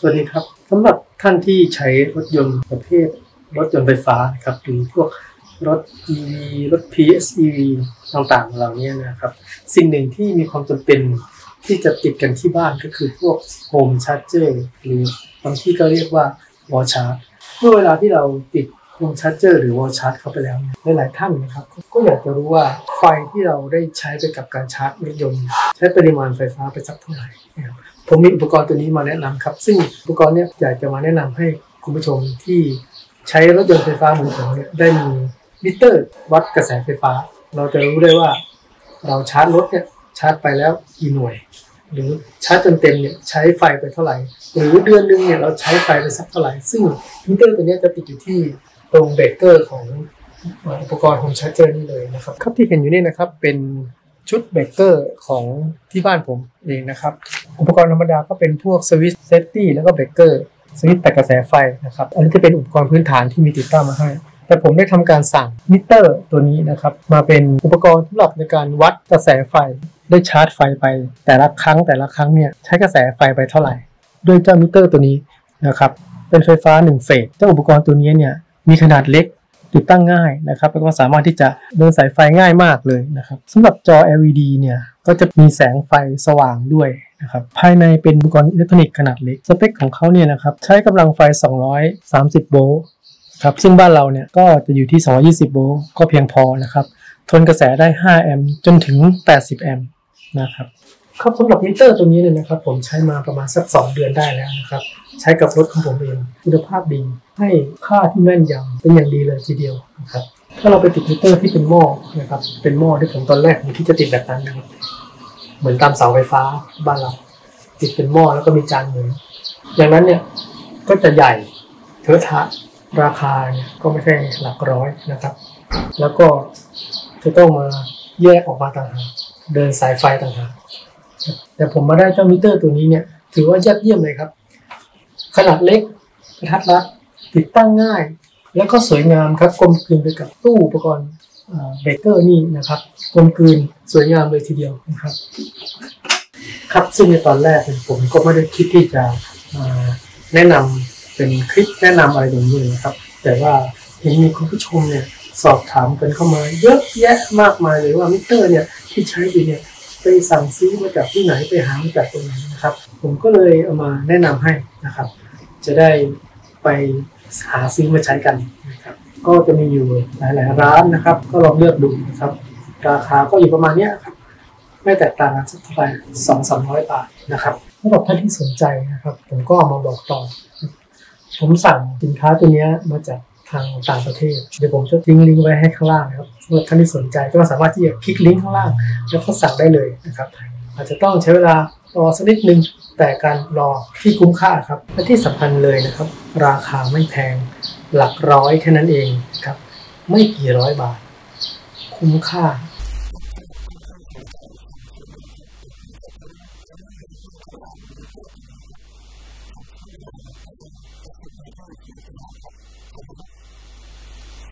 วัสดีครับสำหรับท่านที่ใช้รถยนต์ประเภทรถยนต์ไฟฟ้าครับหรือพวกรถ EV รถ PHEV ต่างๆเหล่านี้นะครับสิ่งหนึ่งที่มีความจำเป็นที่จะติดกันที่บ้านก็คือพวกโฮมชาร์จเจอร์หรือบางที่ก็เรียกว่าวอลชาร์จเมื่อเวลาที่เราติดโฮมชาร์จเจอร์หรือวอลชาร์จเข้าไปแล้วหลายๆท่านนะครับก็อยากจะรู้ว่าไฟที่เราได้ใช้ไปกับการชาร์จรถยนต์ใช้ปริมาณไฟฟ้าไปสักเท่าไหร่ผมมีอุปกรณ์ตัวนี้มาแนะนำครับซึ่งอุปกรณ์นี้อยากจะมาแนะนำให้คุณผู้ชมที่ใช้รถยนต์ไฟฟ้าเหมือนผมเนี่ยได้มีมิเตอร์วัดกระแสไฟฟ้าเราจะรู้ได้ว่าเราชาร์จรถเนี่ยชาร์จไปแล้วกี่หน่วยหรือชาร์จจนเต็มเนี่ยใช้ไฟไปเท่าไหร่หรือเดือนนึงเนี่ยเราใช้ไฟไปสักเท่าไหร่ซึ่งมิเตอร์ตัวนี้จะติดอยู่ที่ตรงเบรกเกอร์ของอุปกรณ์โฮมชาร์จเจอร์นี่เลยนะครับครับที่เห็นอยู่นี่นะครับเป็นชุดเบรกเกอร์ของที่บ้านผมเองนะครับอุปกรณ์ธรรมดาก็เป็นพวกสวิตช์เซฟตี้แล้วก็เบรกเกอร์สวิตช์ตัดกระแสไฟนะครับอันนี้จะเป็นอุปกรณ์พื้นฐานที่มีติดตั้งมาให้แต่ผมได้ทำการสั่งมิเตอร์ตัวนี้นะครับมาเป็นอุปกรณ์สำหรับในการวัดกระแสไฟได้ชาร์จไฟไปแต่ละครั้งเนี่ยใช้กระแสไฟไปเท่าไหร่โดยเจ้ามิเตอร์ตัวนี้นะครับเป็นไฟฟ้า1เฟสเจ้าอุปกรณ์ตัวนี้เนี่ยมีขนาดเล็กติดตั้งง่ายนะครับแล้วก็สามารถที่จะเดินสายไฟง่ายมากเลยนะครับสำหรับจอ LED เนี่ยก็จะมีแสงไฟสว่างด้วยนะครับภายในเป็นอุปกรณ์อิเล็กทรอนิกส์ขนาดเล็กสเปคของเขาเนี่ยนะครับใช้กำลังไฟ230โวลต์ครับซึ่งบ้านเราเนี่ยก็จะอยู่ที่220โวลต์ก็เพียงพอนะครับทนกระแสได้5แอมป์จนถึง80แอมป์นะครับครับสำหรับมิเตอร์ตัวนี้เนี่ยนะครับผมใช้มาประมาณสัก2เดือนได้แล้วนะครับใช้กับรถของผมเองคุณภาพดีให้ค่าที่แม่นยำเป็นอย่างดีเลยทีเดียวนะครับถ้าเราไปติดมิเตอร์ที่เป็นหม้อนะครับเป็นหม้อที่ผมตอนแรกผมที่จะติดแบบนั้นนะครับเหมือนตามเสาไฟฟ้าบ้านเราติดเป็นหม้อแล้วก็มีจานหมุนอย่างนั้นเนี่ยก็จะใหญ่เทอะทะราคาเนี่ยก็ไม่ใช่หลักร้อยนะครับแล้วก็จะต้องมาแยกออกมาต่างหากเดินสายไฟต่างหากแต่ผมมาได้เจ้ามิเตอร์ตัวนี้เนี่ยถือว่ายอดเยี่ยมเลยครับขนาดเล็กกระทัดรัดติดตั้งง่ายแล้วก็สวยงามครับกลมกลืนไปกับตู้อุปกรณ์เบรกเกอร์นี่นะครับกลมกลืนสวยงามเลยทีเดียวนะครับครับซึ่งในตอนแรกผมก็ไม่ได้คิดที่จะแนะนำเป็นคลิปแนะนำอะไรอย่างนี้เลยนะครับแต่ว่าเห็นมีคุณผู้ชมเนี่ยสอบถามกันเข้ามาเยอะแยะมากมายเลยว่ามิเตอร์เนี่ยที่ใช้อยู่เนี่ยไปสั่งซื้อมาจากที่ไหนไปหามาจากตรงไหนนะครับผมก็เลยเอามาแนะนำให้นะครับจะได้ไปหาซื้อมาใช้กันนะครับก็จะมีอยู่หลายๆร้านนะครับก็ลองเลือกดูนะครับราคาก็อยู่ประมาณนี้ครับไม่แตกต่างกันสักเท่าไหร่200-300 บาทนะครับสำหรับท่านที่สนใจนะครับผมก็เอามาบอกต่อผมสั่งสินค้าตัวนี้มาจากทางต่างประเทศเดี๋ยวผมจะทิ้งลิงก์ไว้ให้ข้างล่างนะครับสำหรับท่านที่สนใจก็สามารถที่จะคลิกลิงก์ข้างล่างแล้วก็สั่งได้เลยนะครับอาจจะต้องใช้เวลารอสักนิดนึงแต่การรอที่คุ้มค่าครับและที่สำคัญเลยนะครับราคาไม่แพงหลักร้อยแค่นั้นเองครับไม่กี่ร้อยบาทคุ้มค่า